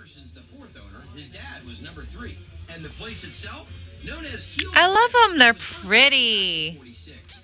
Jefferson's the fourth owner. His dad was number 3. And the place itself, known as I love them. They're pretty. 46.